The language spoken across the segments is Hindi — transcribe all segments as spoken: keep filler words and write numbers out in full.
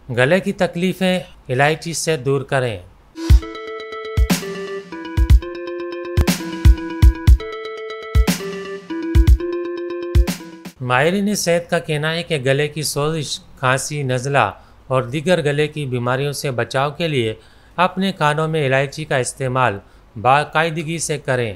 गले की तकलीफ़ें इलायची से दूर करें। माहिरीन सेहत का कहना है कि गले की सोजिश, खांसी, नज़ला और दीगर गले की बीमारियों से बचाव के लिए अपने खानों में इलायची का इस्तेमाल बाकायदगी से करें।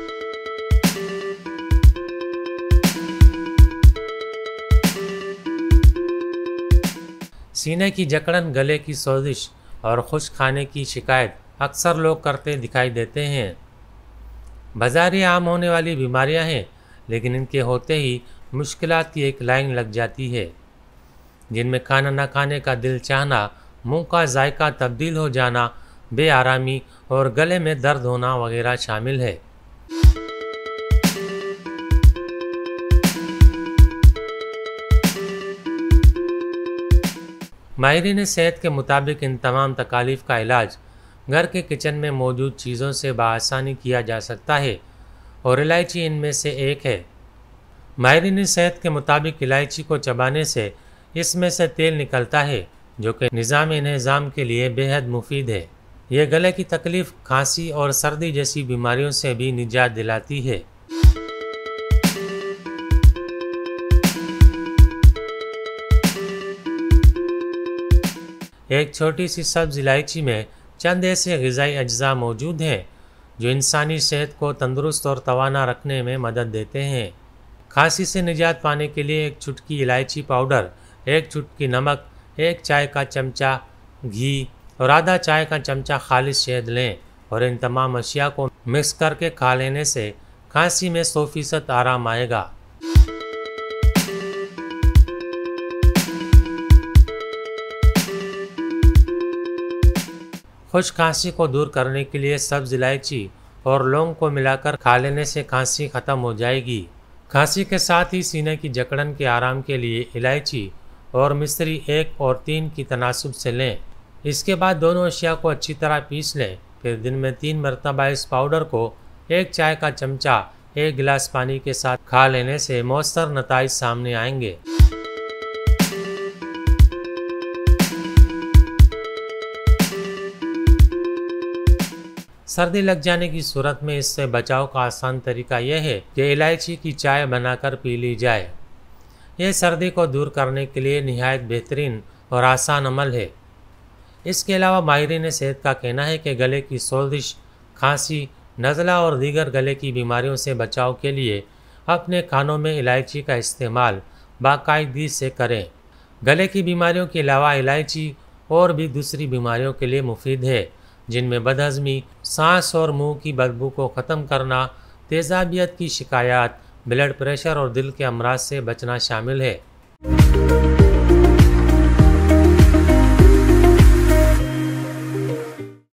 सीने की जकड़न, गले की सोजिश और खुश्क खाने की शिकायत अक्सर लोग करते दिखाई देते हैं। बाज़ारी आम होने वाली बीमारियां हैं, लेकिन इनके होते ही मुश्किलात की एक लाइन लग जाती है, जिनमें खाना न खाने का दिल चाहना, मुंह का जायका तब्दील हो जाना, बेआरामी और गले में दर्द होना वगैरह शामिल है। माहिरीन सेहत के मुताबिक इन तमाम तकालीफ का इलाज घर के किचन में मौजूद चीज़ों से बआसानी किया जा सकता है और इलायची इनमें से एक है। माहिरीन सेहत के मुताबिक इलायची को चबाने से इसमें से तेल निकलता है, जो कि निज़ाम इंहज़ाम के लिए बेहद मुफीद है। यह गले की तकलीफ़, खांसी और सर्दी जैसी बीमारियों से भी निजात दिलाती है। एक छोटी सी सब्ज़ इलायची में चंद ऐसे ग़िज़ाई अज्जा मौजूद हैं जो इंसानी सेहत को तंदुरुस्त और तवाना रखने में मदद देते हैं। खांसी से निजात पाने के लिए एक चुटकी इलायची पाउडर, एक चुटकी नमक, एक चाय का चमचा घी और आधा चाय का चमचा खालिश शहद लें और इन तमाम अशिया को मिक्स करके खा लेने से खांसी में सौ फीसद आराम आएगा। खुश्क खांसी को दूर करने के लिए सब्ज़ इलायची और लौंग को मिलाकर खा लेने से खांसी ख़त्म हो जाएगी। खांसी के साथ ही सीने की जकड़न के आराम के लिए इलायची और मिश्री एक और तीन की तनासुब से लें। इसके बाद दोनों अशिया को अच्छी तरह पीस लें। फिर दिन में तीन मरतबा इस पाउडर को एक चाय का चमचा एक गिलास पानी के साथ खा लेने से मौसर नताइज सामने आएंगे। सर्दी लग जाने की सूरत में इससे बचाव का आसान तरीका यह है कि इलायची की चाय बनाकर पी ली जाए। यह सर्दी को दूर करने के लिए निहायत बेहतरीन और आसान अमल है। इसके अलावा माहिरीन सेहत का कहना है कि गले की सोजिश, खांसी, नज़ला और दीगर गले की बीमारियों से बचाव के लिए अपने खानों में इलायची का इस्तेमाल बाकायदगी से करें। गले की बीमारियों के अलावा इलायची और भी दूसरी बीमारियों के लिए मुफीद है, जिनमें बदहज़मी, सांस और मुंह की बदबू को ख़त्म करना, तेज़ाबियत की शिकायत, ब्लड प्रेशर और दिल के अमराज से बचना शामिल है।